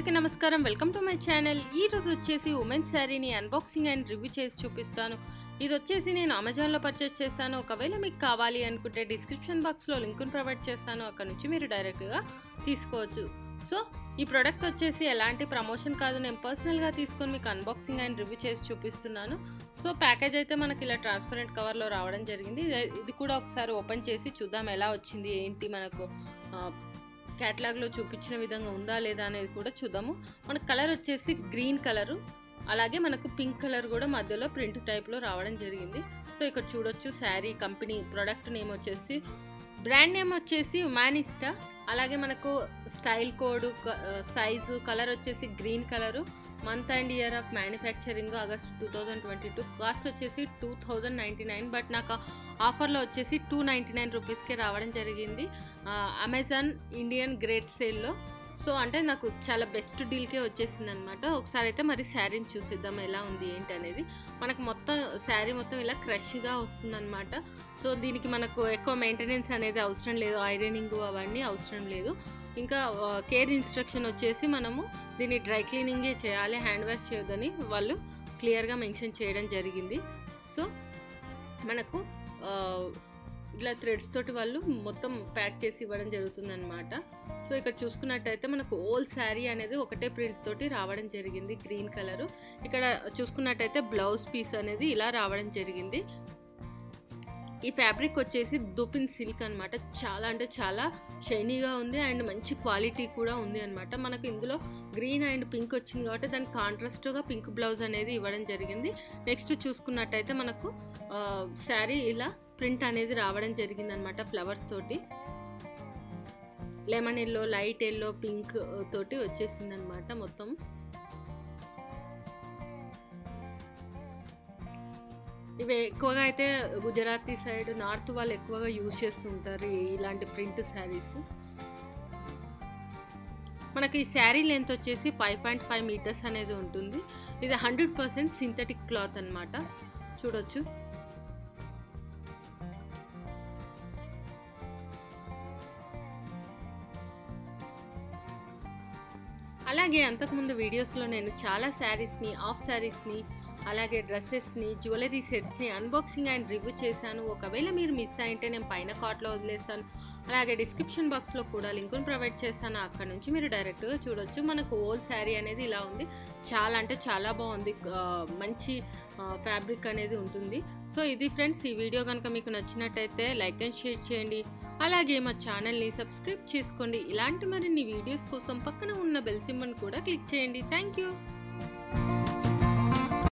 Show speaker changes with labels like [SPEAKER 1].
[SPEAKER 1] అందరికీ నమస్కారం welcome to my channel. ఈ రోజు వచ్చేసి ఉమెన్స్ శారీని అన్బాక్సింగ్ అండ్ రివ్యూ చేసి చూపిస్తాను। ఇది వచ్చేసి నేను అమెజాన్ లో పర్చేస్ చేశాను। ఒకవేళ మీకు కావాలి అనుకుంటే డిస్క్రిప్షన్ బాక్స్ లో లింక్ ని ప్రొవైడ్ చేస్తాను, అక్కడ నుంచి మీరు డైరెక్ట్ గా తీసుకోవచ్చు। సో ఈ ప్రోడక్ట్ వచ్చేసి ఎలాంటి ప్రమోషన్ కాదు, నేను పర్సనల్ గా తీసుకొని మీకు అన్బాక్సింగ్ అండ్ రివ్యూ చేసి చూపిస్తున్నాను। సో ప్యాకేజ్ అయితే మనకి ఇలా ట్రాన్స్పరెంట్ కవర్ లో రావడం జరిగింది। ఇది కూడా ఒకసారి ఓపెన్ చేసి చూద్దాం ఎలా వచ్చింది ఏంటి, మనకు कैटलाग లో చూపించిన విధంగా ఉందా లేదా అనేది కూడా చూద్దాము। మన కలర్ వచ్చేసి గ్రీన్ కలర్, అలాగే మనకు పింక్ కలర్ కూడా మధ్యలో ప్రింట్ టైప్ లో రావడం జరిగింది। సో ఇక్కడ చూడొచ్చు శారీ కంపెనీ ప్రొడక్ట్ నేమ్ వచ్చేసి, బ్రాండ్ నేమ్ వచ్చేసి హ్యుమానిస్టా, అలాగే మనకు స్టైల్ కోడ్, సైజు, కలర్ వచ్చేసి green colour, month and year of manufacturing August 2022, cost వచ్చేసి 2099, బట్ నాకు ఆఫర్లో వచ్చేసి 299 రూపీస్కే రావడం జరిగింది అమెజాన్ ఇండియన్ గ్రేట్ సేల్లో। సో అంటే నాకు చాలా బెస్ట్ డీల్కే వచ్చేసింది అనమాట। ఒకసారి అయితే మరి శారీని చూసిద్దాం ఎలా ఉంది ఏంటి అనేది। మనకు మొత్తం శారీ మొత్తం ఇలా క్రష్గా వస్తుందన్నమాట। సో దీనికి మనకు ఎక్కువ మెయింటెనెన్స్ అనేది అవసరం లేదు, ఐరనింగ్ అవన్నీ అవసరం లేదు। ఇంకా కేర్ ఇన్స్ట్రక్షన్ వచ్చేసి మనము దీన్ని డ్రై క్లీనింగే చేయాలి, హ్యాండ్ వాష్ చేయొద్దని వాళ్ళు క్లియర్గా మెన్షన్ చేయడం జరిగింది। సో మనకు ఇలా థ్రెడ్స్ తోటి వాళ్ళు మొత్తం ప్యాక్ చేసి ఇవ్వడం జరుగుతుంది అనమాట। సో ఇక్కడ చూసుకున్నట్టయితే మనకు ఓల్ శారీ అనేది ఒకటే ప్రింట్ తోటి రావడం జరిగింది, గ్రీన్ కలరు। ఇక్కడ చూసుకున్నట్టయితే బ్లౌజ్ పీస్ అనేది ఇలా రావడం జరిగింది। ఈ ఫ్యాబ్రిక్ వచ్చేసి దూపిన్ సిల్క్ అనమాట, చాలా అంటే చాలా షైనీగా ఉంది అండ్ మంచి క్వాలిటీ కూడా ఉంది అనమాట। మనకు ఇందులో గ్రీన్ అండ్ పింక్ వచ్చింది కాబట్టి దానికి కాంట్రాస్ట్గా పింక్ బ్లౌజ్ అనేది ఇవ్వడం జరిగింది। నెక్స్ట్ చూసుకున్నట్టయితే మనకు శారీ ఇలా ప్రింట్ అనేది రావడం జరిగింది అనమాట, ఫ్లవర్స్ తోటి, lemon yellow, light yellow, pink తోటి వచ్చేసింది అనమాట మొత్తం। ఇవి ఎక్కువగా అయితే గుజరాతీ సైడ్, నార్త్ వాళ్ళు ఎక్కువగా యూజ్ చేస్తుంటారు ఇలాంటి ప్రింట్ శారీస్। మనకి ఈ శారీ లెంత్ వచ్చేసి 5.5 మీటర్స్ అనేది ఉంటుంది। ఇది 100% సింథటిక్ క్లాత్ అనమాట, చూడొచ్చు। అలాగే అంతకుముందు వీడియోస్లో నేను చాలా శారీస్ని, ఆఫ్ శారీస్ని, అలాగే డ్రెస్సెస్ని, జ్యువెలరీ సెట్స్ని అన్బాక్సింగ్ అండ్ రివ్యూ చేశాను। ఒకవేళ మీరు మిస్ అయింటే నేను పైన కార్ట్లో వదిలేస్తాను, అలాగే డిస్క్రిప్షన్ బాక్స్లో కూడా లింకును ప్రొవైడ్ చేశాను, అక్కడ నుంచి మీరు డైరెక్ట్గా చూడొచ్చు। మనకు ఓల్ శారీ అనేది ఇలా ఉంది, చాలా అంటే చాలా బాగుంది, మంచి ఫ్యాబ్రిక్ అనేది ఉంటుంది। సో ఇది ఫ్రెండ్స్, ఈ వీడియో కనుక మీకు నచ్చినట్టయితే లైక్ అండ్ షేర్ చేయండి, అలాగే మా ఛానల్ని సబ్స్క్రైబ్ చేసుకోండి। ఇలాంటి మరిన్ని వీడియోస్ కోసం పక్కన ఉన్న బెల్ సింబల్ని కూడా క్లిక్ చేయండి। Thank you.